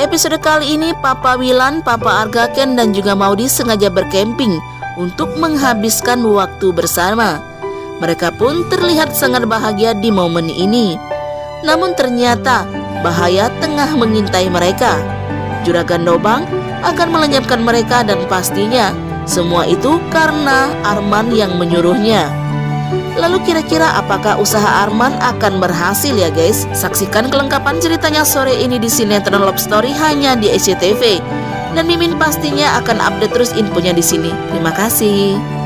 episode kali ini, Papa Wilan, Papa Argaken, dan juga Maudi sengaja berkemping untuk menghabiskan waktu bersama. Mereka pun terlihat sangat bahagia di momen ini. Namun ternyata bahaya tengah mengintai mereka. Juragan Dobang akan melenyapkan mereka dan pastinya semua itu karena Arman yang menyuruhnya. Lalu kira-kira apakah usaha Arman akan berhasil ya guys? Saksikan kelengkapan ceritanya sore ini di sinetron Love Story hanya di SCTV. Dan Mimin pastinya akan update terus infonya di sini. Terima kasih.